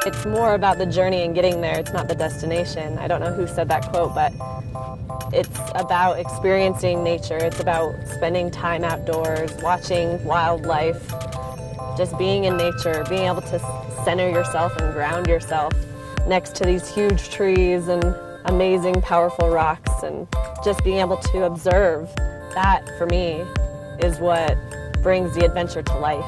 It's more about the journey and getting there. It's not the destination. I don't know who said that quote, but it's about experiencing nature. It's about spending time outdoors, watching wildlife, just being in nature, being able to center yourself and ground yourself next to these huge trees and amazing, powerful rocks, and just being able to observe. That, for me, is what brings the adventure to life.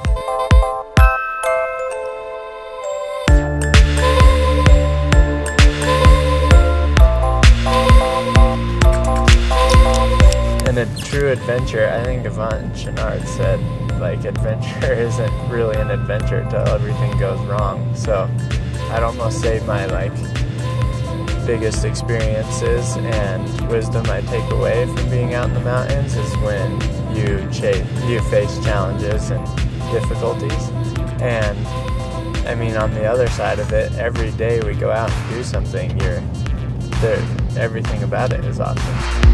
And a true adventure, I think Yvonne Chenard said, like, adventure isn't really an adventure until everything goes wrong. So I'd almost say my, biggest experiences and wisdom I take away from being out in the mountains is when you face challenges and difficulties. And I mean, on the other side of it, every day we go out and do something, everything about it is awesome.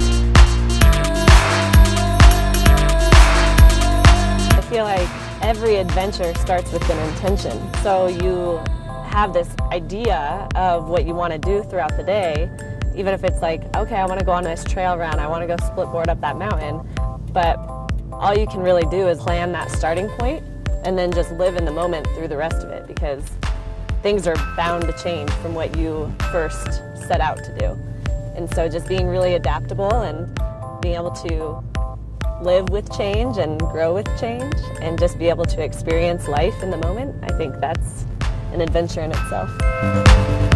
I feel like every adventure starts with an intention. So you have this idea of what you want to do throughout the day, even if it's like, okay, I want to go on this trail run, I want to go split board up that mountain, but all you can really do is plan that starting point and then just live in the moment through the rest of it, because things are bound to change from what you first set out to do. And so just being really adaptable and being able to live with change and grow with change and just be able to experience life in the moment, I think that's an adventure in itself.